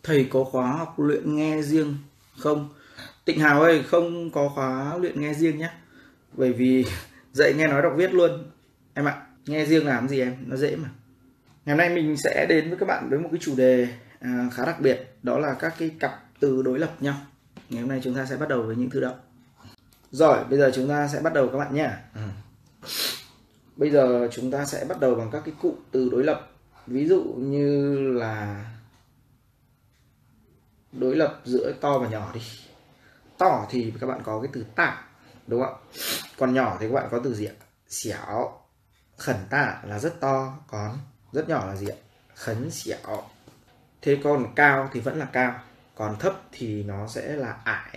Thầy có khóa học luyện nghe riêng không? Tịnh Hào ơi, không có khóa luyện nghe riêng nhé. Bởi vì dạy nghe nói đọc viết luôn em ạ. Nghe riêng làm gì em, nó dễ mà. Ngày hôm nay mình sẽ đến với các bạn với một cái chủ đề khá đặc biệt. Đó là các cái cặp từ đối lập nhau. Ngày hôm nay chúng ta sẽ bắt đầu với những thứ đó. Rồi, bây giờ chúng ta sẽ bắt đầu các bạn nhé. Bây giờ chúng ta sẽ bắt đầu bằng các cái cụm từ đối lập. Ví dụ như là đối lập giữa to và nhỏ đi. To thì các bạn có cái từ tạ, đúng không ạ? Còn nhỏ thì các bạn có từ gì ạ? Xẻo. Khẩn tạ là rất to, còn rất nhỏ là gì ạ? Khấn xẻo. Thế còn cao thì vẫn là cao, còn thấp thì nó sẽ là ải.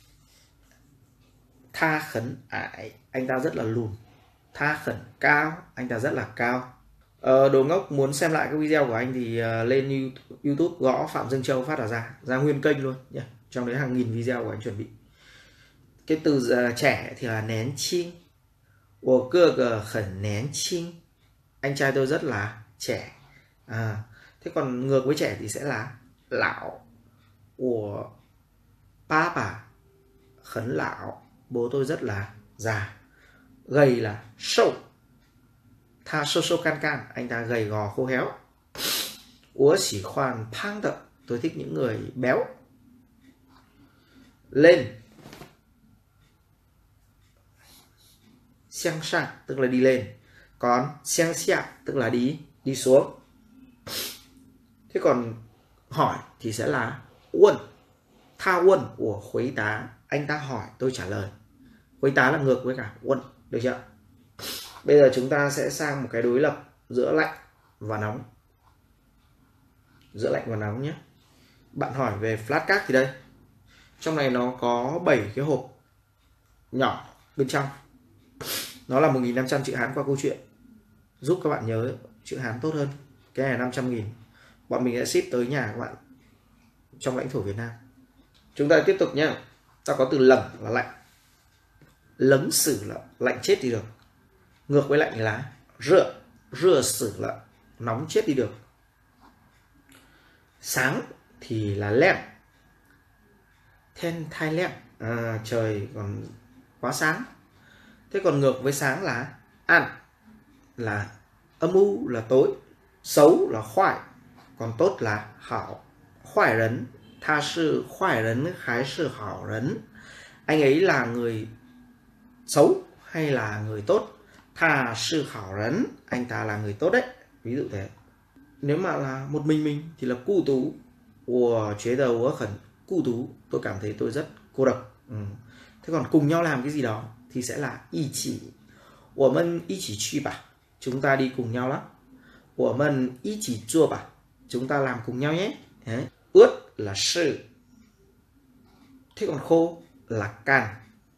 Tha khấn ải, anh ta rất là lùn. Tha khẩn cao, anh ta rất là cao. Đồ ngốc muốn xem lại cái video của anh thì lên YouTube gõ Phạm Dương Châu phát ra nguyên kênh luôn nhé. Trong đấy hàng nghìn video của anh chuẩn bị. Cái từ trẻ thì là nén chinh. Wo ge ge khẩn nén chinh. Anh trai tôi rất là trẻ. Thế còn ngược với trẻ thì sẽ là lão. Wo ba bà khẩn lão. Bố tôi rất là già. Gầy là sâu. Tha sâu sâu can can, anh ta gầy gò khô héo. Wo xỉ khoan phang đậm, tôi thích những người béo. Lên. Xiang sang tức là đi lên, còn xiang xia tức là đi xuống. Thế còn hỏi thì sẽ là uân. Tha uân của khuấy tá, anh ta hỏi tôi trả lời. Khuấy tá là ngược với cả uân, được chưa? Bây giờ chúng ta sẽ sang một cái đối lập giữa lạnh và nóng. Giữa lạnh và nóng nhé. Bạn hỏi về flashcard thì đây. Trong này nó có 7 cái hộp nhỏ bên trong. Nó là 1.500 chữ Hán qua câu chuyện. Giúp các bạn nhớ chữ Hán tốt hơn. Cái này 500.000. Bọn mình sẽ ship tới nhà các bạn trong lãnh thổ Việt Nam. Chúng ta tiếp tục nhé. Ta có từ lẩng là lạnh. Lấn xử là lạnh chết đi được. Ngược với lạnh là rửa. Rửa xử là nóng chết đi được. Sáng thì là lem. Then thai lem. Trời còn quá sáng. Thế còn ngược với sáng là ăn, là âm u là tối, xấu là khoải, còn tốt là hảo. Khoải rấn, tha sư khoải rấn khái sư hảo rấn. Anh ấy là người xấu hay là người tốt? Tha sư hảo rấn, anh ta là người tốt đấy. Ví dụ thế. Nếu mà là một mình thì là cu tú. Ủa chế đầu quá khẩn cu tú, tôi cảm thấy tôi rất cô độc. Thế còn cùng nhau làm cái gì đó thì sẽ là y chỉ. Wo men y chỉ truy bà, chúng ta đi cùng nhau lắm. Wo men y chỉ chua bà, chúng ta làm cùng nhau nhé. Ướt là sư. Thế còn khô là can.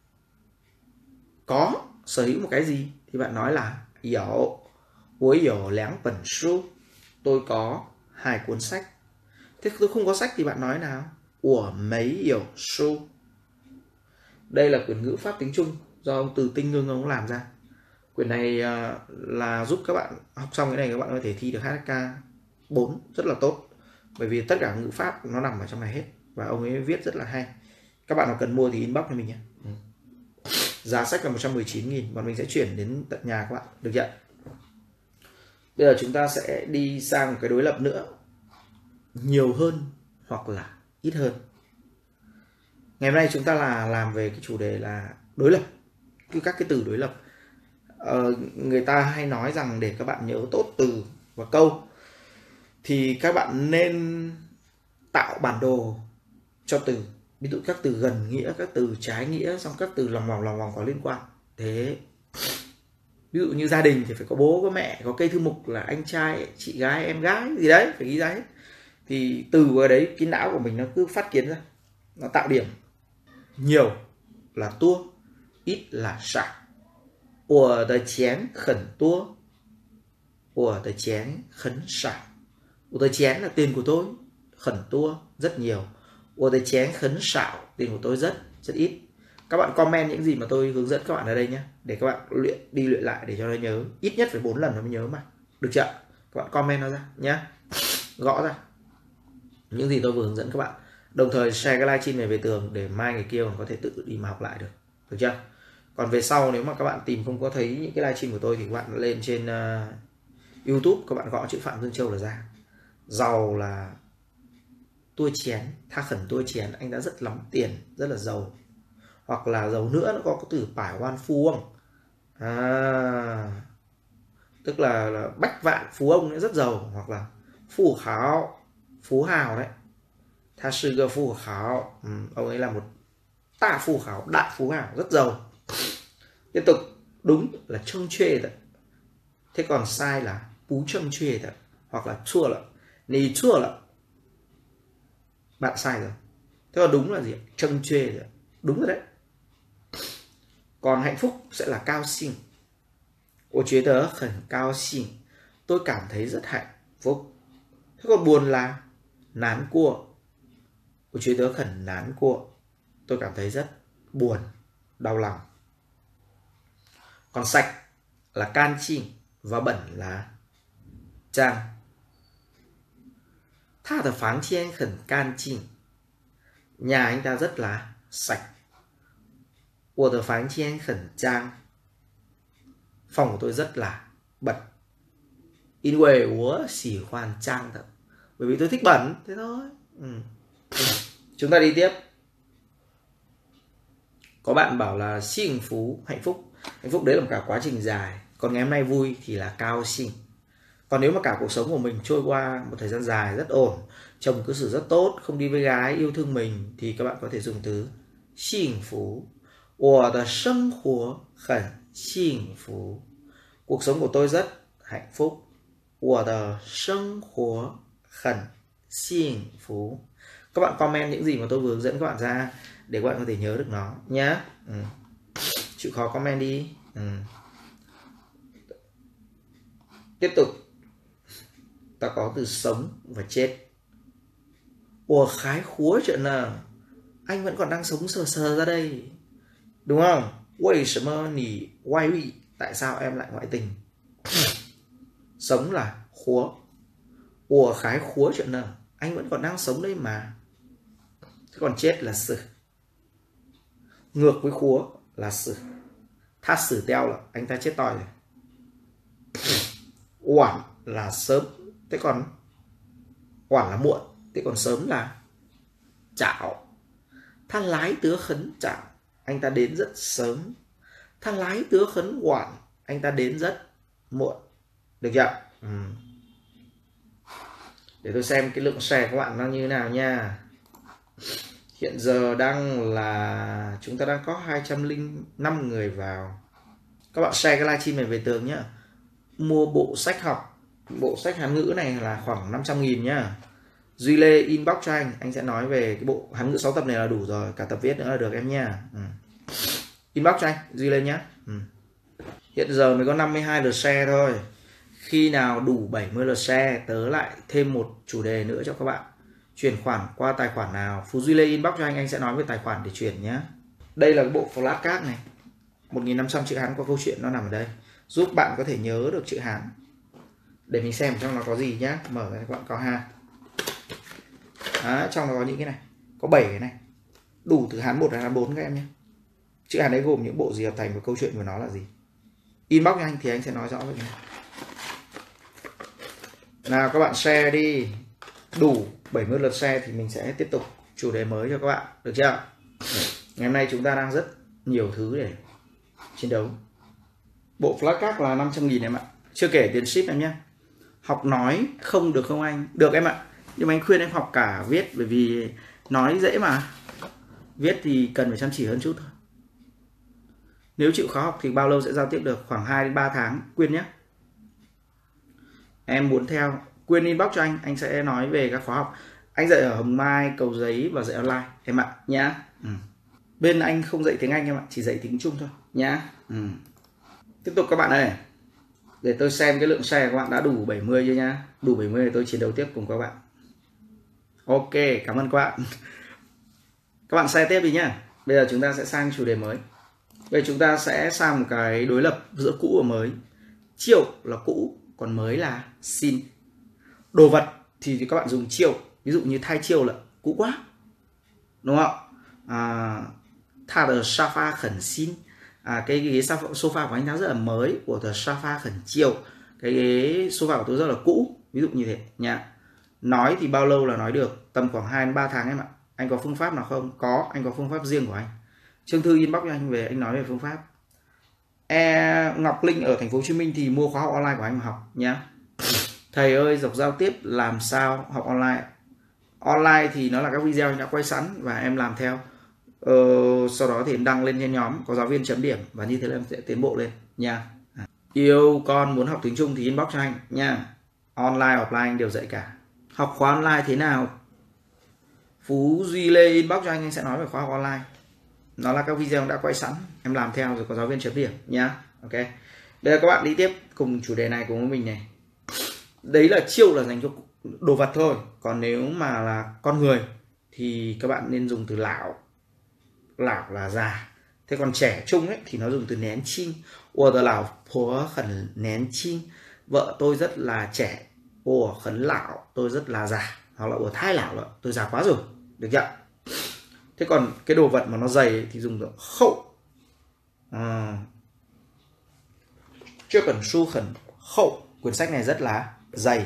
Có sở hữu một cái gì thì bạn nói là有.我有2本书. Tôi có 2 cuốn sách. Thế tôi không có sách thì bạn nói nào? 我没有书. Đây là quyển ngữ pháp tiếng Trung do ông Từ Tinh Ngưng ông làm ra. Quyển này là giúp các bạn học xong cái này các bạn có thể thi được HSK 4 rất là tốt. Bởi vì tất cả ngữ pháp nó nằm ở trong này hết. Và ông ấy viết rất là hay. Các bạn nào cần mua thì inbox cho mình nhé. Giá sách là 119.000. Bọn mình sẽ chuyển đến tận nhà các bạn. Được chưa? Bây giờ chúng ta sẽ đi sang một cái đối lập nữa. Nhiều hơn hoặc là ít hơn. Ngày hôm nay chúng ta làm về cái chủ đề là đối lập. Các cái từ đối lập. Người ta hay nói rằng để các bạn nhớ tốt từ và câu thì các bạn nên tạo bản đồ cho từ. Ví dụ các từ gần nghĩa, các từ trái nghĩa, xong các từ lòng vòng có liên quan. Thế ví dụ như gia đình thì phải có bố, có mẹ, có cây thư mục là anh trai, chị gái, em gái gì đấy, phải ghi ra hết. Thì từ vào đấy cái não của mình nó cứ phát kiến ra, nó tạo điểm. Nhiều là tua, ít là少. 我的钱很多，我的钱很少. 我的钱là tiền của tôi, 很多 rất nhiều. 我的钱很少, tiền của tôi rất ít. Các bạn comment những gì mà tôi hướng dẫn các bạn ở đây nhé, để các bạn luyện lại để cho nó nhớ. Ít nhất phải 4 lần nó mới nhớ mà. Được chưa? Các bạn comment nó ra nhé. Gõ ra. những gì tôi vừa hướng dẫn các bạn. Đồng thời share cái livestream này về tường để mai người kia còn có thể tự đi mà học lại được. Được chưa? Còn về sau nếu mà các bạn tìm không có thấy những cái livestream của tôi thì các bạn lên trên YouTube, các bạn gõ chữ Phạm Dương Châu là ra. Giàu là tua chén, tha khẩn tua chén, anh đã rất lắm tiền, rất là giàu. Hoặc là giàu nữa nó có cái từ bải oan phu ông. Tức là bách vạn phú ông ấy rất giàu, hoặc là phú kháo, phú hào đấy. Tha sư cơ phú kháo, ông ấy là một tạ phú kháo, đại phú hào, rất giàu. Tiếp tục, đúng là trông chê đấy. Thế còn sai là bú trông chê đấy, hoặc là chua lợ, nì chua lợ. Bạn sai rồi. Thế còn đúng là gì? Trông chê rồi. Đúng rồi đấy. Còn hạnh phúc sẽ là cao兴. 我觉得很高兴. Tôi cảm thấy rất hạnh phúc. Thế còn buồn là nán cua. 我觉得很难过. Tôi cảm thấy rất buồn, đau lòng. Còn sạch là can chinh và bẩn là trang. 他的房间很干净. Nhà anh ta rất là sạch. 我的房间很脏. Phòng của tôi rất là bẩn. 因为我喜欢脏的. Bởi vì tôi thích bẩn, thế thôi. Chúng ta đi tiếp. Có bạn bảo là幸福, hạnh phúc. Hạnh phúc đấy là một cả quá trình dài. Còn ngày hôm nay vui thì là cao sinh. Còn nếu mà cả cuộc sống của mình trôi qua một thời gian dài rất ổn, chồng cư xử rất tốt, không đi với gái, yêu thương mình, thì các bạn có thể dùng từ 幸福. 我的生活很幸福. Cuộc sống của tôi rất hạnh phúc. 我的生活很幸福. Các bạn comment những gì mà tôi vừa hướng dẫn các bạn ra để các bạn có thể nhớ được nó nhé. Chịu khó comment đi. Tiếp tục. Ta có từ sống và chết. 我还活着呢. Anh vẫn còn đang sống sờ sờ ra đây. Đúng không? 为什么你外遇? Tại sao em lại ngoại tình? Sống là 活. 我还活着呢. Anh vẫn còn đang sống đây mà. Thế còn chết là死. Ngược với 活 là 死. Tha xử teo là anh ta chết toi rồi. Oản là sớm. Thế còn oản là muộn. Thế còn sớm là chảo. Tha lái tứa khấn chảo. Anh ta đến rất sớm. Tha lái tứa khấn oản. Anh ta đến rất muộn. Được chưa? Để tôi xem cái lượng share các bạn nó như thế nào nha. Hiện giờ chúng ta đang có 205 người vào. Các bạn share cái livestream này về tường nhá. Mua bộ sách học. Bộ sách Hán ngữ này là khoảng 500.000 nhá. Duy Lê inbox cho anh sẽ nói về cái bộ Hán ngữ 6 tập này là đủ rồi, cả tập viết nữa là được em nha. Inbox cho anh, Duy Lê nhé. Hiện giờ mới có 52 lượt share thôi. Khi nào đủ 70 lượt share, tớ lại thêm một chủ đề nữa cho các bạn. Chuyển khoản qua tài khoản nào? Phú Duy Lê inbox cho anh sẽ nói về tài khoản để chuyển nhé. Đây là cái bộ flashcard này. 1.500 chữ Hán qua câu chuyện nó nằm ở đây. Giúp bạn có thể nhớ được chữ Hán. Để mình xem trong nó có gì nhá. Mở ra các bạn có ha. Đó, trong nó có những cái này. Có 7 cái này. Đủ từ Hán 1 đến Hán 4 các em nhé. Chữ Hán đấy gồm những bộ gì hợp thành và câu chuyện của nó là gì. Inbox cho anh thì anh sẽ nói rõ về cái này. Nào các bạn share đi. Đủ 70 lượt share thì mình sẽ tiếp tục chủ đề mới cho các bạn. Được chưa? Ngày hôm nay chúng ta đang rất nhiều thứ để chiến đấu. Bộ flashcard là 500.000 em ạ. Chưa kể tiền ship em nhé. Học nói không được không anh? Được em ạ. Nhưng mà anh khuyên em học cả viết. Bởi vì nói dễ mà. Viết thì cần phải chăm chỉ hơn chút thôi. Nếu chịu khó học thì bao lâu sẽ giao tiếp được? Khoảng 2 đến 3 tháng. Quyên nhé. Em muốn theo, Quyên inbox cho anh sẽ nói về các khóa học. Anh dạy ở Hồng Mai, Cầu Giấy và dạy online em ạ nhá. Bên anh không dạy tiếng Anh em ạ, chỉ dạy tiếng Trung thôi nhá. Tiếp tục các bạn ơi. Để tôi xem cái lượng share các bạn đã đủ 70 chưa nhá. Đủ 70 thì tôi chiến đấu tiếp cùng các bạn. Ok, cảm ơn các bạn. Các bạn share tiếp đi nhá. Bây giờ chúng ta sẽ sang chủ đề mới. Bây giờ chúng ta sẽ sang một cái đối lập giữa cũ và mới. Chiêu là cũ, còn mới là xin. Đồ vật thì các bạn dùng chiêu. Ví Ví dụ như thay chiêu là cũ quá, đúng không? Tha de sofa khẩn xin, cái ghế sofa của anh ta rất là mới, của the sofa khẩn chiêu, cái ghế sofa của tôi rất là cũ, ví dụ như thế nha. Nói thì bao lâu là nói được? Tầm khoảng 2 đến 3 tháng em ạ. Anh có phương pháp nào không? Có, anh có phương pháp riêng của anh. Trương Thư inbox cho anh về, anh nói về phương pháp. Ngọc Linh ở thành phố Hồ Chí Minh thì mua khóa học online của anh mà học nhá. Thầy ơi, học giao tiếp làm sao học online? Online thì nó là các video anh đã quay sẵn và em làm theo. Sau đó thì em đăng lên trên nhóm có giáo viên chấm điểm và như thế là em sẽ tiến bộ lên nha. Yêu con muốn học tiếng Trung thì inbox cho anh nha. Online offline anh đều dạy cả. Học khóa online thế nào? Phú Duy Lê inbox cho anh sẽ nói về khóa học online. Nó là các video đã quay sẵn, em làm theo rồi có giáo viên chấm điểm nhá. Ok. Đây là các bạn đi tiếp cùng chủ đề này cùng với mình này. Đấy là chiêu là dành cho đồ vật thôi. Còn nếu mà là con người thì các bạn nên dùng từ lão. Lão là già. Thế còn trẻ trung ấy thì nó dùng từ nén chinh. Ủa tờ lão phó khẩn nén chinh. Vợ tôi rất là trẻ. Ủa khẩn lão tôi rất là già. Hoặc là ủa thái lão là tôi già quá rồi. Được chưa? Thế còn cái đồ vật mà nó dày thì dùng từ khẩu. Chưa cần su khẩn khẩu. Quyển sách này rất là dày.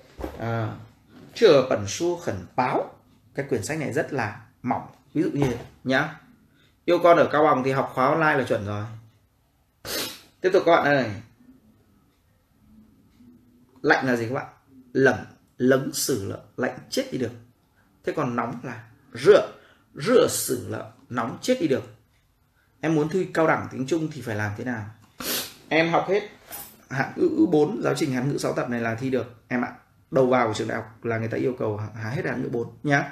Chưa cần su khẩn báo. Cái quyển sách này rất là mỏng. Ví dụ như thế nhá. Yêu con ở Cao Bằng thì học khóa online là chuẩn rồi. Tiếp tục các bạn này. Lạnh là gì các bạn? Lẩm, lấn xử là lạnh chết đi được. Thế còn nóng là rửa, rửa xử là nóng chết đi được. Em muốn thi cao đẳng tiếng Trung thì phải làm thế nào? Em học hết Hán ngữ 4, giáo trình Hán ngữ 6 tập này là thi được em ạ. Đầu vào của trường đại học là người ta yêu cầu hết Hán ngữ 4 nhá.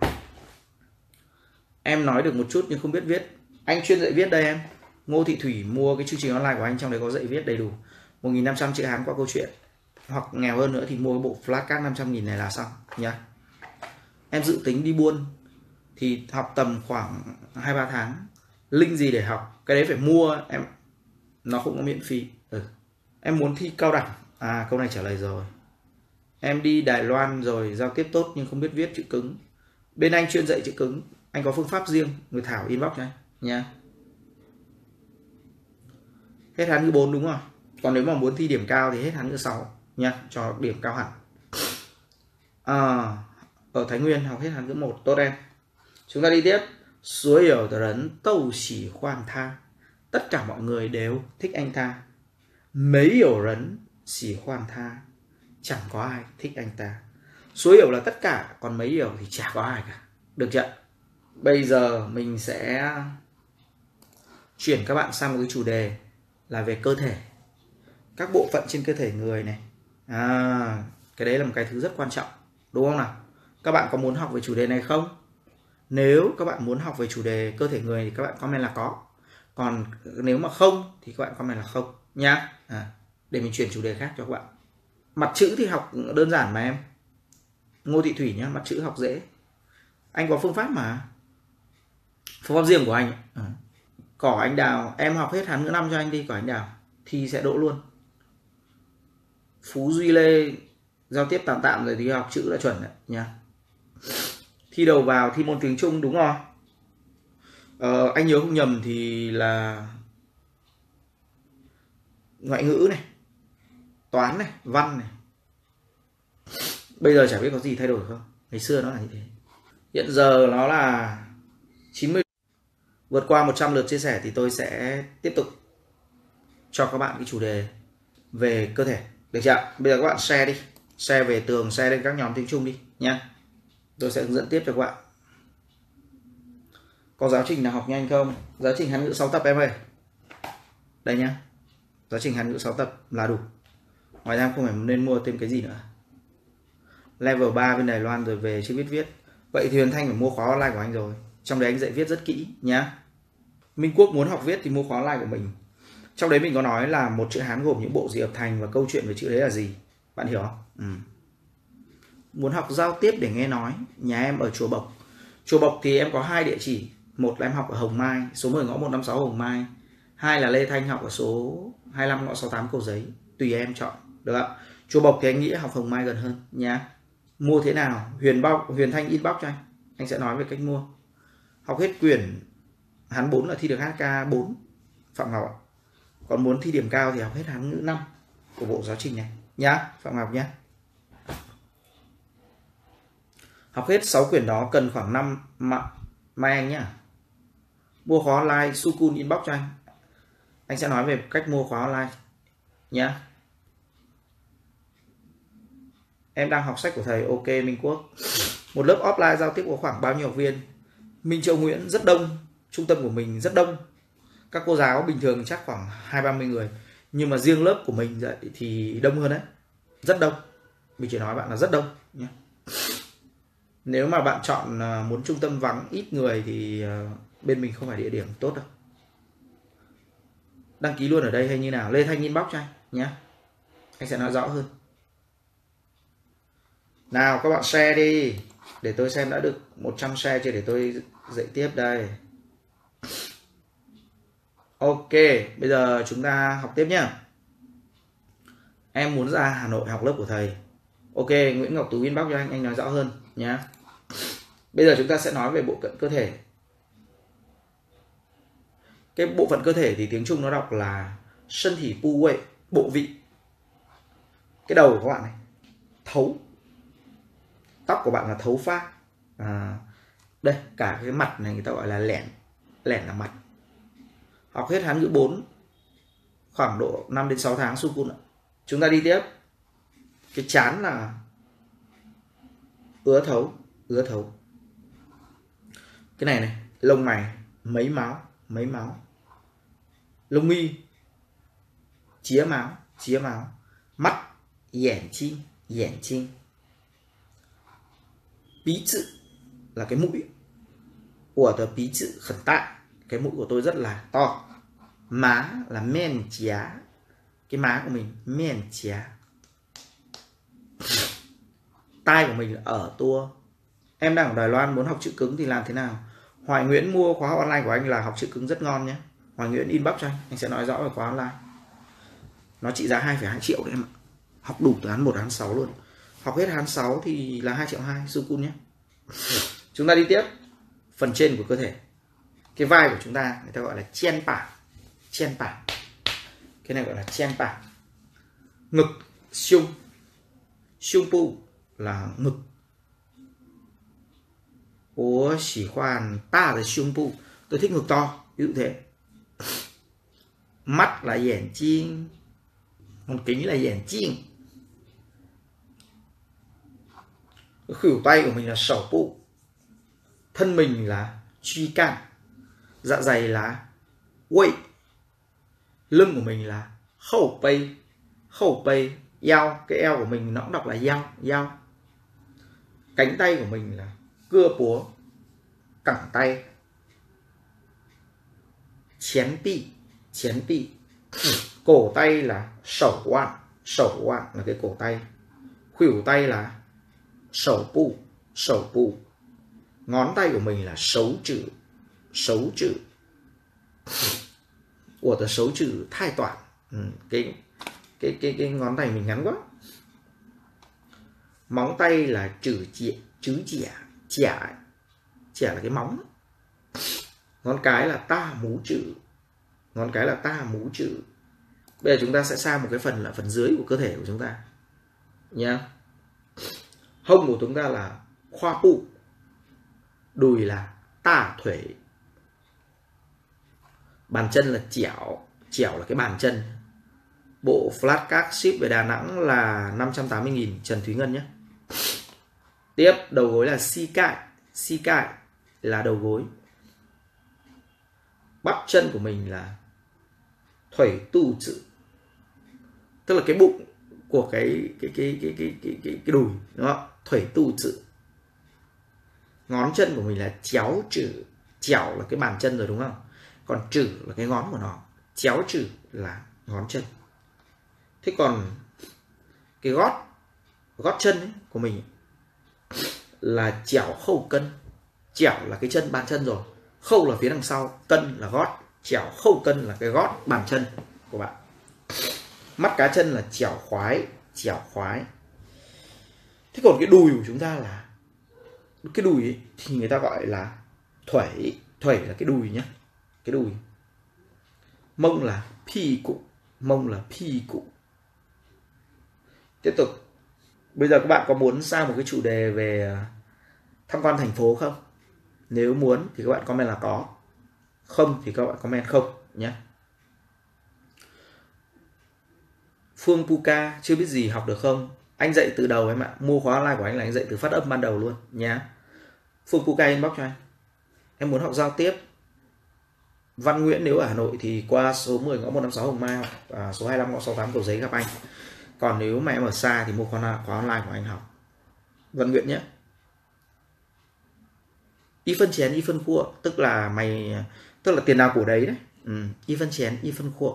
Em nói được một chút nhưng không biết viết. Anh chuyên dạy viết đây em. Ngô Thị Thủy mua cái chương trình online của anh, trong đấy có dạy viết đầy đủ. 1.500 chữ Hán qua câu chuyện. Hoặc nghèo hơn nữa thì mua cái bộ flashcard 500.000 này là xong nhá. Em dự tính đi buôn thì học tầm khoảng 2-3 tháng. Link gì để học? Cái đấy phải mua em. Nó không có miễn phí. Em muốn thi cao đẳng. Câu này trả lời rồi. Em đi Đài Loan rồi, giao tiếp tốt nhưng không biết viết chữ cứng. Bên anh chuyên dạy chữ cứng. Anh có phương pháp riêng. Người Thảo inbox cho anh nha. Hết Hán ngữ 4 đúng không? Còn nếu mà muốn thi điểm cao thì hết Hán ngữ 6 nha, cho điểm cao hẳn. Ở Thái Nguyên học hết Hán ngữ 1 tốt em. Chúng ta đi tiếp.所有的人都喜欢他. Tất cả mọi người đều thích anh ta. 没有人喜欢他. Chẳng có ai thích anh ta. Số hiểu là tất cả, còn mấy hiểu thì chả có ai cả. Được chưa? Bây giờ mình sẽ chuyển các bạn sang một cái chủ đề là về cơ thể. Các bộ phận trên cơ thể người này. Cái đấy là một cái thứ rất quan trọng. Đúng không nào? Các bạn có muốn học về chủ đề này không? Nếu các bạn muốn học về chủ đề cơ thể người thì các bạn comment là có. Còn nếu mà không thì các bạn comment là không nhá. Để mình chuyển chủ đề khác cho các bạn. Mặt chữ thì học đơn giản mà em. Ngô Thị Thủy nhá, mặt chữ học dễ. Anh có phương pháp mà. Phương pháp riêng của anh. Cỏ anh đào, em học hết Hán ngữ 5 cho anh đi, cỏ anh đào. Thì sẽ đỗ luôn. Phú Duy Lê giao tiếp tạm tạm rồi thì học chữ là chuẩn đấy nha. Thi đầu vào thi môn tiếng Trung đúng rồi. Anh nhớ không nhầm thì là ngoại ngữ này, toán này, văn này. Bây giờ chả biết có gì thay đổi không. Ngày xưa nó là như thế. Hiện giờ nó là 90. Vượt qua 100 lượt chia sẻ thì tôi sẽ tiếp tục cho các bạn cái chủ đề về cơ thể. Được chưa? Bây giờ các bạn share đi. Share về tường, share lên các nhóm tiếng Trung đi nha. Tôi sẽ hướng dẫn tiếp cho các bạn. Có giáo trình nào học nhanh không? Giáo trình Hán ngữ 6 tập em ơi. Đây nhá. Giáo trình Hán ngữ 6 tập là đủ. Ngoài ra không phải nên mua thêm cái gì nữa. Level 3 bên Đài Loan rồi về chưa biết viết. Vậy thì Huyền Thanh phải mua khóa online của anh rồi. Trong đấy anh dạy viết rất kỹ nhá. Minh Quốc muốn học viết thì mua khóa online của mình. Trong đấy mình có nói là một chữ Hán gồm những bộ gì hợp thành và câu chuyện về chữ đấy là gì. Bạn hiểu không? Muốn học giao tiếp để nghe nói, nhà em ở Chùa Bộc. Chùa Bộc thì em có 2 địa chỉ. Một là em học ở Hồng Mai, số 10 ngõ 156 Hồng Mai. 2 là Lê Thanh học ở số 25 ngõ 68 Cầu Giấy. Tùy em chọn. Được không? Chùa Bộc thì anh nghĩ học Hồng Mai gần hơn nhá. Mua thế nào? Huyền Thanh inbox cho anh sẽ nói về cách mua. Học hết quyển Hán 4 là thi được HK 4 Phạm Ngọc ạ. Còn muốn thi điểm cao thì học hết Hán ngữ 5 của bộ giáo trình này nhá, Phạm Ngọc nhá. Học hết 6 quyển đó cần khoảng 5 mai anh nhá. Mua khóa online Sukun inbox cho anh sẽ nói về cách mua khóa online nhá. Em đang học sách của thầy. Ok Minh Quốc. Một lớp offline giao tiếp có khoảng bao nhiêu học viên? Minh Châu Nguyễn rất đông, trung tâm của mình rất đông. Các cô giáo bình thường chắc khoảng 20-30 người, nhưng mà riêng lớp của mình dạy thì đông hơn đấy, rất đông. Mình chỉ nói bạn là rất đông nhé. Nếu mà bạn chọn muốn trung tâm vắng ít người thì bên mình không phải địa điểm tốt đâu. Đăng ký luôn ở đây hay như nào? Lê Thanh inbox cho anh nhé, anh sẽ nói rõ hơn. Nào các bạn share đi, để tôi xem đã được 100 share chưa để tôi dạy tiếp đây. Ok, bây giờ chúng ta học tiếp nhá. Em muốn ra Hà Nội học lớp của thầy. Ok, Nguyễn Ngọc Tú inbox cho anh nói rõ hơn nhá. Bây giờ chúng ta sẽ nói về bộ phận cơ thể. Cái bộ phận cơ thể thì tiếng Trung nó đọc là sân thị pu位, bộ vị. Cái đầu của các bạn này, thấu. Tóc của bạn là thấu phát. Đây, cả cái mặt này người ta gọi là lẻn. Lẻn là mặt. Học hết Hán ngữ 4 khoảng độ 5 đến 6 tháng Sukun ạ. Chúng ta đi tiếp. Cái trán là ứa thấu. Cái này này, lông mày, mấy máu. Lông mi, chía máu. Mắt, yẻn chinh. Bí chữ là cái mũi. Của tờ bí chữ khẩn tại. Cái mũi của tôi rất là to. Má là men chá. Cái má của mình men chá. Tai của mình là ở tua. Em đang ở Đài Loan muốn học chữ cứng thì làm thế nào? Hoài Nguyễn mua khóa học online của anh là học chữ cứng rất ngon nhé. Hoài Nguyễn inbox cho anh sẽ nói rõ về khóa online. Nó trị giá 2,2 triệu đấy em ạ. Học đủ từ Hán 1 đến Hán 6 luôn. Học hết Hán 6 thì là 2,2 triệu Sukun nhé. Chúng ta đi tiếp. Phần trên của cơ thể. Cái vai của chúng ta người ta gọi là chen pả. Cái này gọi là chen pả. Ngực, xung pu là ngực. Ủa chỉ khoan ta là xung pu, tôi thích ngực to, ví dụ thế. Mắt là yẻn chinh, còn kính là yẻn chinh. Khuỷu tay của mình là sẩu pu. Thân mình là truy can. Dạ dày là quậy. Lưng của mình là khẩu pây. Eo, cái eo của mình nó cũng đọc là dao. Cánh tay của mình là cưa búa. Cẳng tay chén pi. Cổ tay là sẩu oan là cái cổ tay. Khuỷu tay là sẩu pu. Ngón tay của mình là xấu chữ. Ủa tờ xấu chữ thai toản. Cái ngón tay mình ngắn quá. Móng tay là chữ chẻ là cái móng. Ngón cái là ta mú chữ. Bây giờ chúng ta sẽ sang một cái phần là phần dưới của cơ thể của chúng ta nhá. Hông của chúng ta là khoa pu. Đùi là ta thuế. Bàn chân là chẻo là cái bàn chân. Bộ flat card ship về Đà Nẵng là 580.000 Trần Thúy Ngân nhé. Tiếp, đầu gối là si cài là đầu gối. Bắp chân của mình là thủy tu chữ, tức là cái bụng của cái đùi, đúng không? Thủy tu chữ. Ngón chân của mình là chéo chữ. Chéo là cái bàn chân rồi đúng không? Còn chữ là cái ngón của nó. Chéo chữ là ngón chân. Thế còn cái gót chân ấy, của mình là chẻo khâu cân. Chẻo là cái chân bàn chân rồi. Khâu là phía đằng sau, cân là gót. Chẻo khâu cân là cái gót bàn chân của bạn. Mắt cá chân là chẻo khoái. Thế còn cái đùi của chúng ta là cái đùi ấy, thì người ta gọi là thủy. Thủy là cái đùi nhá, cái đùi. Mông là pi cụ, mông là pi cụ. Tiếp tục. Bây giờ các bạn có muốn sang một cái chủ đề về tham quan thành phố không? Nếu muốn thì các bạn comment là có. Không thì các bạn comment không nhé. Phương Puka chưa biết gì học được không? Anh dạy từ đầu em ạ. Mua khóa online của anh là anh dạy từ phát âm ban đầu luôn nhá. Phương Puka inbox cho anh. Em muốn học giao tiếp. Văn Nguyễn nếu ở Hà Nội thì qua số 10 ngõ 156 Hồng Mai hoặc số 25 ngõ 68 Cầu Giấy gặp anh. Còn nếu mà em ở xa thì mua khóa online của anh học. Văn Nguyễn nhé. Y phân chén y phân khua, tức là tiền nào của đấy đấy. Y phân chén y phân khua.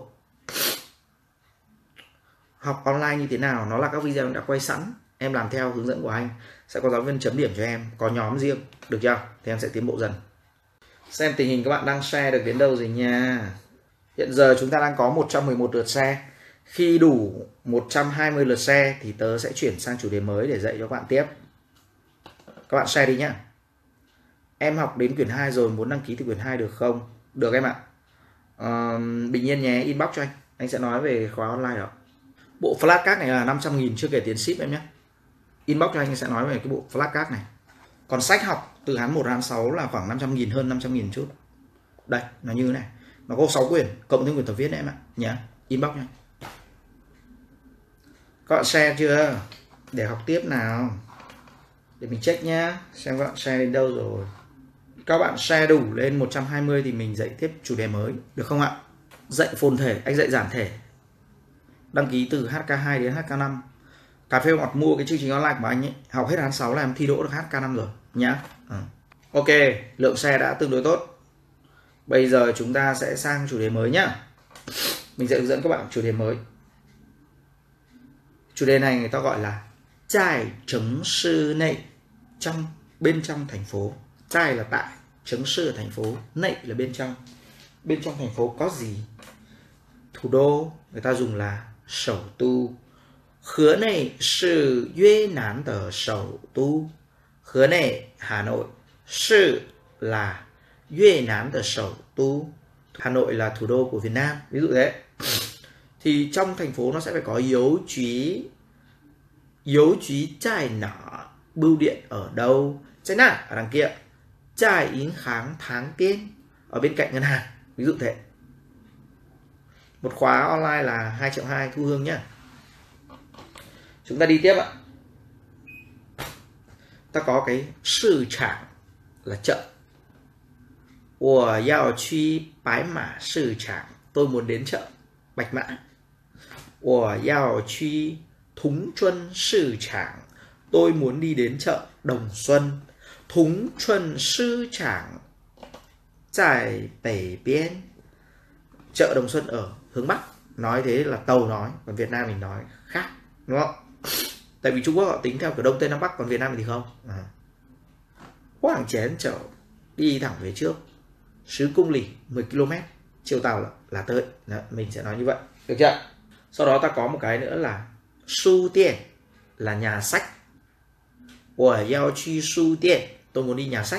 Học online như thế nào? Nó là các video đã quay sẵn, em làm theo hướng dẫn của anh, sẽ có giáo viên chấm điểm cho em, có nhóm riêng, được chưa? Thì em sẽ tiến bộ dần. Xem tình hình các bạn đang share được đến đâu rồi nha. Hiện giờ chúng ta đang có 111 lượt share. Khi đủ 120 lượt share thì tớ sẽ chuyển sang chủ đề mới để dạy cho các bạn tiếp. Các bạn share đi nhá. Em học đến quyển 2 rồi, muốn đăng ký thì quyển 2 được không? Được em ạ. Bình yên nhé, inbox cho anh sẽ nói về khóa online đó. Bộ flashcard này là 500.000 chưa kể tiền ship em nhé. Inbox cho anh sẽ nói về cái bộ flashcard này. Còn sách học từ Hán 1 đến Hán 6 là khoảng 500.000, hơn 500.000 chút. Đây, nó như thế này. Nó có 6 quyển, cộng thêm quyển tập viết đấy em ạ. Nhá, inbox nha. Các bạn share chưa? Để học tiếp nào. Để mình check nhá, xem các bạn share đến đâu rồi. Các bạn share đủ lên 120 thì mình dạy tiếp chủ đề mới, được không ạ? Dạy phồn thể, anh dạy giản thể. Đăng ký từ HK2 đến HK5. Cà phê ngọt mua cái chương trình online của anh ấy, học hết Hán 6 là em thi đỗ được HK5 rồi nhá. Ok, lượng share đã tương đối tốt. Bây giờ chúng ta sẽ sang chủ đề mới nhá. Mình sẽ hướng dẫn các bạn chủ đề mới. Chủ đề này người ta gọi là Tại trấn sư nệ, bên trong thành phố. Tại là tại, trấn sư là thành phố, nệ là bên trong. Bên trong thành phố có gì? Thủ đô người ta dùng là首都.河内是越南的首都。河内 Hà Nội, sư là Việt Nam的首都. Hà Nội là thủ đô của Việt Nam, ví dụ thế. Thì trong thành phố nó sẽ phải có邮局在哪, bưu điện ở đâu?在哪ở đằng kia. 在银行旁边, ở bên cạnh ngân hàng, ví dụ thế. Một khóa online là 2,2 triệu thu hương nhé. Chúng ta đi tiếp ạ. Ta có cái市场là chợ. 我要去白马市场, tôi muốn đến chợ Bạch Mã. 我要去同春市场, tôi muốn đi đến chợ Đồng Xuân. 同春市场在北边, chợ Đồng Xuân ở hướng Bắc. Nói thế là Tàu nói, còn Việt Nam mình nói khác, đúng không? Tại vì Trung Quốc họ tính theo kiểu Đông Tây Nam Bắc, còn Việt Nam mình thì không. Quảng Chén chợ, đi thẳng về trước 10 公里, 10 km, chiều tàu là tới. Đó, mình sẽ nói như vậy, được chưa? Sau đó ta có một cái nữa là Su Tiện, là nhà sách. 我要去书店, tôi muốn đi nhà sách.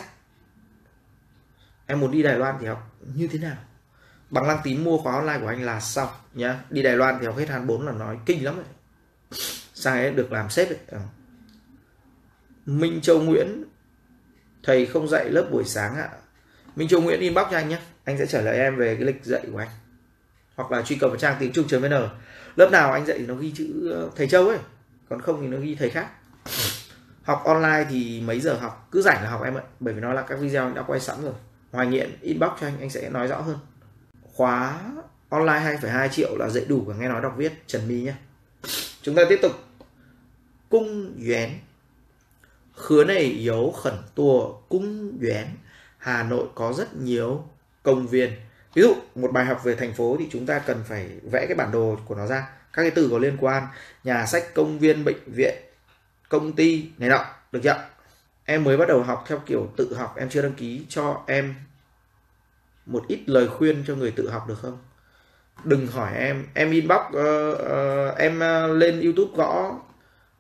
Em muốn đi Đài Loan thì học như thế nào? Bằng Lăng Tín mua khóa online của anh là xong nhá. Đi Đài Loan thì học hết Hàn 4 là nói kinh lắm rồi. Sang ấy được làm sếp ấy. Minh Châu Nguyễn, thầy không dạy lớp buổi sáng ạ. Minh Châu Nguyễn inbox cho anh nhé, anh sẽ trả lời em về cái lịch dạy của anh. Hoặc là truy cập vào trang tiếng Trung.vn. Lớp nào anh dạy thì nó ghi chữ thầy Châu ấy, còn không thì nó ghi thầy khác. Học online thì mấy giờ học, cứ rảnh là học em ạ, bởi vì nó là các video đã quay sẵn rồi. Hoài Nghiện inbox cho anh sẽ nói rõ hơn. Khóa online 2,2 triệu là dạy đủ cả nghe nói đọc viết Trần My nhé. Chúng ta tiếp tục. Cung Yuán, Hứa này yếu khẩn tua cung Yuán. Hà Nội có rất nhiều công viên. Ví dụ một bài học về thành phố thì chúng ta cần phải vẽ cái bản đồ của nó ra, các cái từ có liên quan, nhà sách, công viên, bệnh viện, công ty này nọ, được chưa? Em mới bắt đầu học theo kiểu tự học, em chưa đăng ký, cho em một ít lời khuyên cho người tự học được không? Đừng hỏi em inbox, em lên YouTube gõ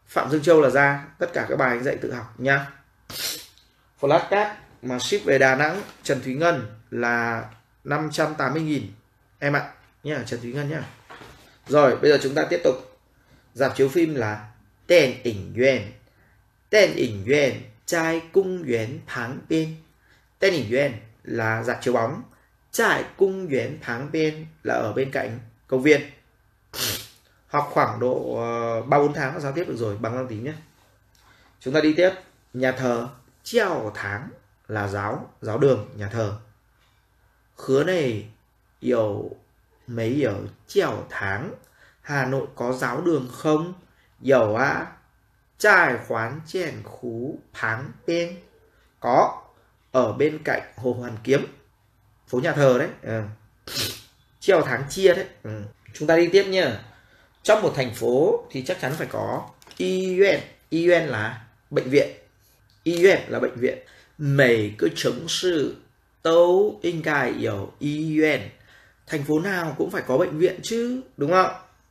Phạm Dương Châu là ra. Tất cả các bài anh dạy tự học nha. Flashcard mà ship về Đà Nẵng Trần Thúy Ngân là 580.000 em ạ nhá, Trần Thúy Ngân nhá. Rồi bây giờ chúng ta tiếp tục. Rạp chiếu phim là Điện ảnh viện. Điện ảnh viện tại công viên旁边. Điện ảnh viện là rạp chiếu bóng, tại công viên旁边là ở bên cạnh công viên. Học khoảng độ 3-4 tháng là giao tiếp được rồi, bằng năng tính nhé. Chúng ta đi tiếp. Nhà thờ Giáo堂là giáo đường, nhà thờ. Khứa này有没有教堂? Hà Nội có giáo đường không? Dầu á. Tại Hoàn Kiến Khu Pháng Bên. Có, ở bên cạnh Hồ Hoàn Kiếm, phố nhà thờ đấy. Giáo tháng chia đấy. Chúng ta đi tiếp nhá. Trong một thành phố thì chắc chắn phải có y viện. Y viện là bệnh viện. Y viện là bệnh viện. Mấy cái城市都应该有医院. Thành phố nào cũng phải có bệnh viện chứ, đúng không?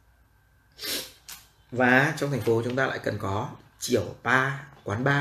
Và trong thành phố chúng ta lại cần có chiểu bar, quán bar.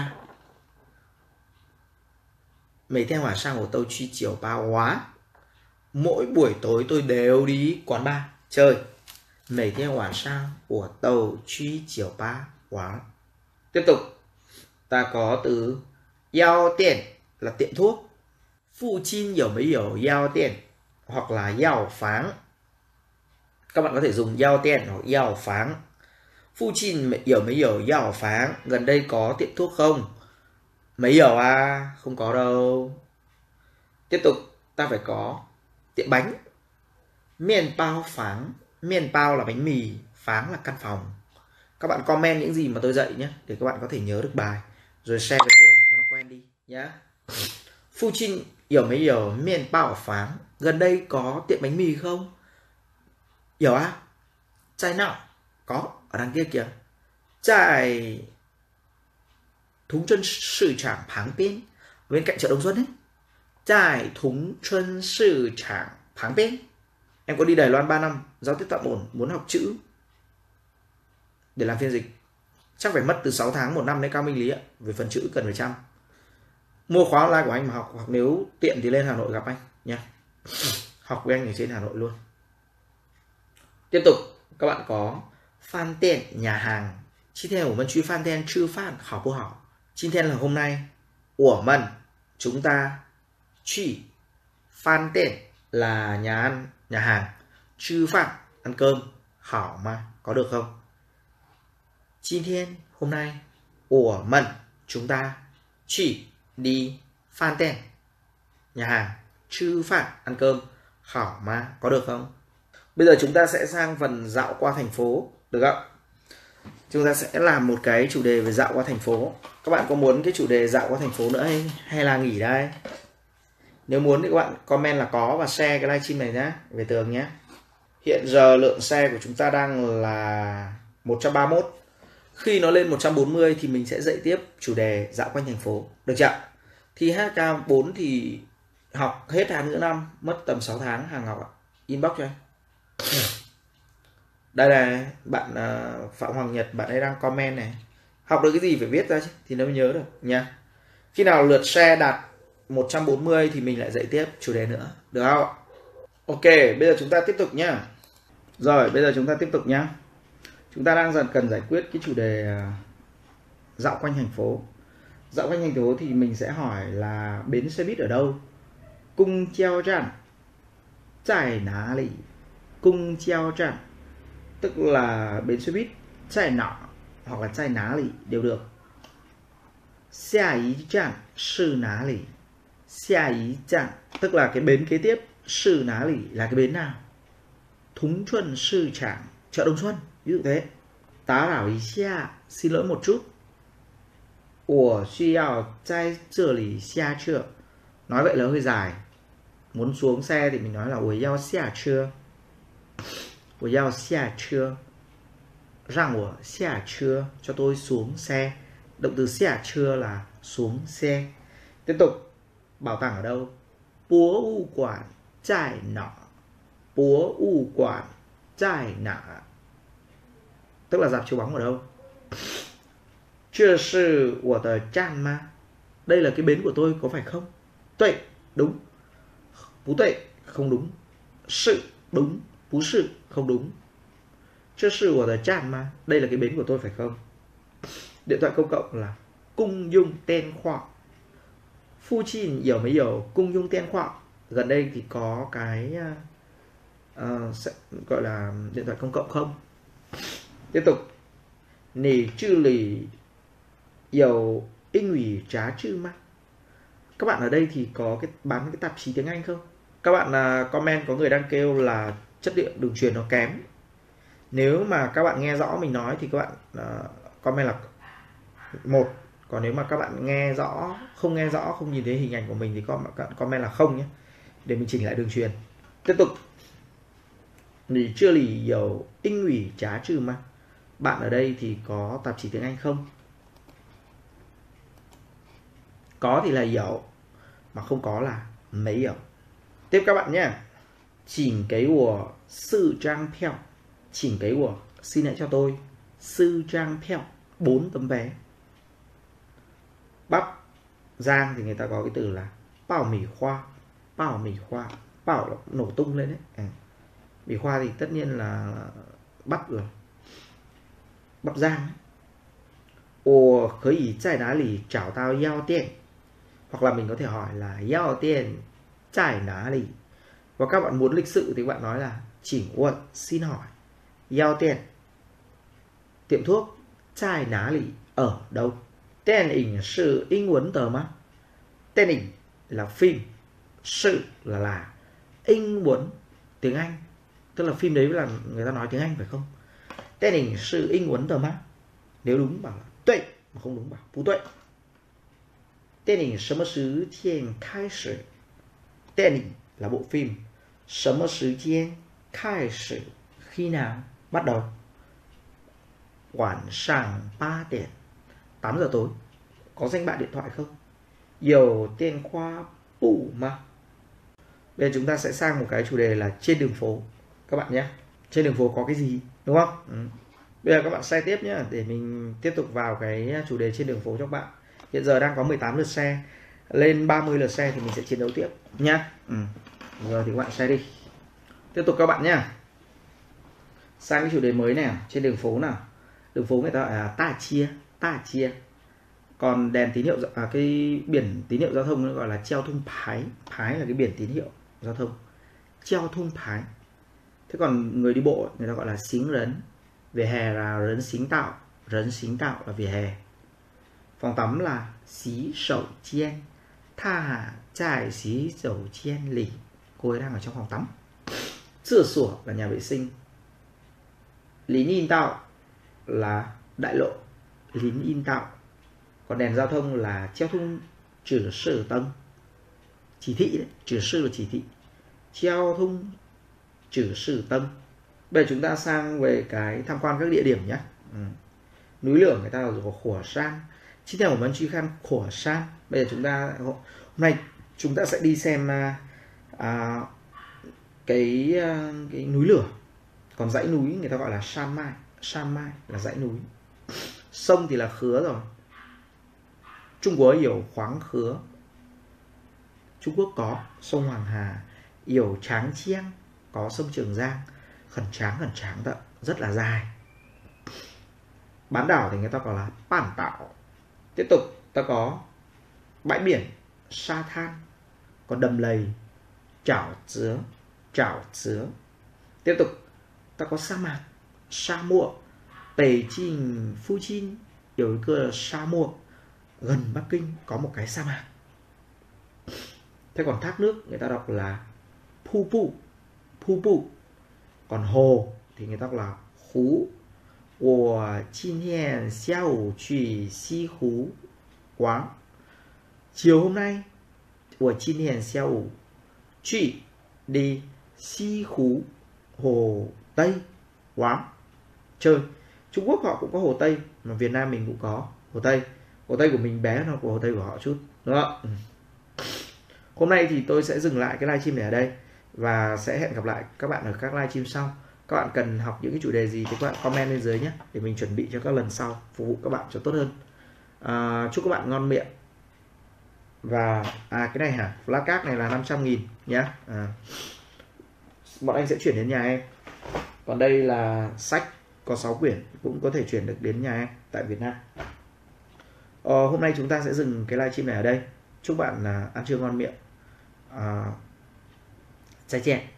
Mấy天晚上我都去酒吧玩. Mỗi buổi tối tôi đều đi quán bar chơi. Mấy天晚上我都去酒吧玩. Tiếp tục. Ta có từ Yao Tiện là tiệm thuốc. Phụ chin有没有药店 hoặc là Yao Pháng. Các bạn có thể dùng Yao Tiện hoặc Yao Pháng. Phụ chin有没有药房? Gần đây có tiệm thuốc không? Mấy hiểu à? Không có đâu. Tiếp tục ta phải có tiệm bánh. Miền bao pháng. Miền bao là bánh mì, pháng là căn phòng. Các bạn comment những gì mà tôi dạy nhé, để các bạn có thể nhớ được bài, rồi share về tường cho nó quen đi nhá. Phụ chin hiểu mấy hiểu miền bao pháng. Gần đây có tiệm bánh mì không? Hiểu à? Chai nào? Có, ở đằng kia kìa. Tại Thúng Chân Sư Trảng Pháng Bên, bên cạnh chợ Đồng Xuân ấy. Tại Thúng Chân Sư Trảng Pháng Bên. Em có đi Đài Loan 3 năm, giao tiếp tạm ổn, muốn học chữ để làm phiên dịch chắc phải mất từ 6 tháng 1 năm đấy Cao Minh Lý ạ. Về phần chữ cần phải chăm. Mua khóa online của anh mà học, hoặc nếu tiện thì lên Hà Nội gặp anh nha. Học với anh ở trên Hà Nội luôn. Tiếp tục các bạn có Phan Tiện nhà hàng. Chi thiên của mình truy Phan Tiện chư Phan hảo不好. Chi thiên là hôm nay. Của mình chúng ta truy Phan Tiện là nhà ăn, nhà hàng. Chư Phan ăn cơm. Hảo mà, có được không? Chi thiên hôm nay. Của mình chúng ta truy đi Phan Tiện nhà hàng. Chư Phan ăn cơm. Hảo mà, có được không? Bây giờ chúng ta sẽ sang phần dạo qua thành phố, được không? Chúng ta sẽ làm một cái chủ đề về dạo qua thành phố. Các bạn có muốn cái chủ đề dạo qua thành phố nữa hay là nghỉ đây? Nếu muốn thì các bạn comment là có và share cái livestream này nhé, về tường nhé. Hiện giờ lượng share của chúng ta đang là 131. Khi nó lên 140 thì mình sẽ dạy tiếp chủ đề dạo quanh thành phố, được chưa? Thì HK4 thì học hết Hán ngữ năm, mất tầm 6 tháng hàng học ạ. Inbox cho anh. Đây là bạn Phạm Hoàng Nhật, bạn ấy đang comment này. Học được cái gì phải viết ra chứ, thì nó mới nhớ được nha. Khi nào lượt share đạt 140 thì mình lại dạy tiếp chủ đề nữa, được không? Ok, bây giờ chúng ta tiếp tục nhá. Rồi, bây giờ chúng ta tiếp tục nhá. Chúng ta đang dần cần giải quyết cái chủ đề dạo quanh thành phố. Dạo quanh thành phố thì mình sẽ hỏi là bến xe buýt ở đâu? Cung treo trạm tại ná lì? Cung treo trạm tức là bến xe buýt tại nọ hoặc là tại ná lì đều được. Xia ý trạm sư ná lì. Xia ý trạm tức là cái bến kế tiếp. Sư ná lì là cái bến nào? Thúng Chuân sư trảng, chợ Đồng Xuân, ví dụ thế. Tá đảo ý xia, xin lỗi một chút. Ủa suy yào在这里下车. Nói vậy là hơi dài. Muốn xuống xe thì mình nói là 我要下车. 我要下车. 让我下车, cho tôi xuống xe. Động từ 下车 là xuống xe. Tiếp tục. Bảo tàng ở đâu? 博物馆在哪? 博物馆在哪? Tức là rạp chiếu bóng ở đâu? 这是我的站吗? Đây là cái bến của tôi có phải không? Tuệ, đúng. Bú tuệ, không đúng. Sự, đúng. Bú sự, không đúng. 这是我的站吗? Đây là cái bến của tôi phải không? Điện thoại công cộng là cung dung tên khoa. Phu chin hiểu mấy hiểu cung dung tên khoa. Gần đây thì có cái gọi là điện thoại công cộng không? Tiếp tục. Nì chư lì hiểu英语杂志吗? Các bạn ở đây thì có cái bán cái tạp chí tiếng Anh không? Các bạn comment, có người đang kêu là chất lượng đường truyền nó kém. Nếu mà các bạn nghe rõ mình nói thì các bạn comment là 1. Còn nếu mà các bạn nghe rõ, không nhìn thấy hình ảnh của mình thì các bạn comment là 0 nhé. Để mình chỉnh lại đường truyền. Tiếp tục. Nì chưa lì hiểu英语杂志吗? Bạn ở đây thì có tạp chí tiếng Anh không? Có thì là hiểu, mà không có là mấy hiểu. Tiếp các bạn nhé. Chỉnh cái của sư trang票. Chỉnh cái của xin hãy cho tôi sư trang 票 4 tấm vé. Bắc Giang thì người ta có cái từ là bảo mì khoa. Bảo mì khoa, bảo là nổ tung lên đấy. Mì khoa thì tất nhiên là Bắc rồi. Bắc Giang. Ồ, có thể tại哪里找到药店? Hoặc là mình có thể hỏi là药店在哪里? Và các bạn muốn lịch sự thì bạn nói là chỉnh问, xin hỏi.药店, tiệm thuốc. 在哪里, ở đâu? 电影是英文的吗? 电影là phim, sự là英文, tiếng Anh. Tức là phim đấy là người ta nói tiếng Anh phải không? 电影是英文的吗? Nếu đúng bảo là tuệ, mà không đúng bảo bú tuệ. 电影什么时间开始? 电影là bộ phim. 什么时间开始? Khi nào? Bắt đầu. 晚上8点. 8 giờ tối. Có danh bạ điện thoại không? 有电话簿吗? Bây giờ chúng ta sẽ sang một cái chủ đề là trên đường phố. Các bạn nhé. Trên đường phố có cái gì? Đúng không? Bây giờ các bạn share tiếp nhé. Để mình tiếp tục vào cái chủ đề trên đường phố cho các bạn. Hiện giờ đang có 18 lượt share. Lên 30 lượt share thì mình sẽ chiến đấu tiếp nhá. Rồi thì các bạn share đi. Tiếp tục các bạn nhá. Sang cái chủ đề mới này, trên đường phố nào. Đường phố người ta gọi là ta chia. Còn đèn tín hiệu, cái biển tín hiệu giao thông nó gọi là treo thung phái. Phái là cái biển tín hiệu giao thông. Treo thung phái. Thế còn người đi bộ người ta gọi là xính rấn. Vỉa hè là rấn xính tạo. Rấn xính tạo là vỉa hè. Phòng tắm là xí sầu chiên. Tha hạ trải xí sầu chiên lì. Cô ấy đang ở trong phòng tắm. Chữa sủa là nhà vệ sinh. Lín in tạo là đại lộ. Lín in tạo. Còn đèn giao thông là treo thung chữ sử tông. Chỉ thị đấy. Chữ sử là chỉ thị. Treo thung chữ sử tông. Bây giờ chúng ta sang về cái tham quan các địa điểm nhé. Núi lửa người ta là Khỏa San. Tiếp theo của mình truy khăn Khỏa San. Bây giờ hôm nay chúng ta sẽ đi xem cái núi lửa. Còn dãy núi người ta gọi là San Mai. San Mai là dãy núi. Sông thì là Khứa rồi. Trung Quốc hiểu khoáng Khứa. Trung Quốc có sông Hoàng Hà. Hiểu Tráng Chiang. Có sông Trường Giang. Khẩn tráng đó, rất là dài. Bán đảo thì người ta gọi là Bản Đảo. Tiếp tục ta có bãi biển Sa Than. Còn đầm lầy Chảo Chứa. Tiếp tục ta có sa mạc Sa Mộ.北京附近有一个沙漠. Gần Bắc Kinh có một cái sa mạc. Thế còn thác nước người ta đọc là Pu Pu. Còn hồ thì người ta đọc là Hú. 我今天下午去西湖玩. Chiều hôm nay 我今天下午去 đi 西湖 Hồ Tây玩 chơi. Trung Quốc họ cũng có Hồ Tây, mà Việt Nam mình cũng có Hồ Tây. Hồ Tây của mình bé hơn của Hồ Tây của họ chút, đúng không? Hôm nay thì tôi sẽ dừng lại cái livestream này ở đây và sẽ hẹn gặp lại các bạn ở các livestream sau. Các bạn cần học những cái chủ đề gì thì các bạn comment bên dưới nhé, để mình chuẩn bị cho các lần sau phục vụ các bạn cho tốt hơn. Chúc các bạn ngon miệng. Và cái này hả, flashcard này là 500.000 nhá. Bọn anh sẽ chuyển đến nhà em. Còn đây là sách có 6 quyển cũng có thể chuyển được đến nhà em tại Việt Nam. Hôm nay chúng ta sẽ dừng cái livestream này ở đây. Chúc bạn ăn trưa ngon miệng.再见。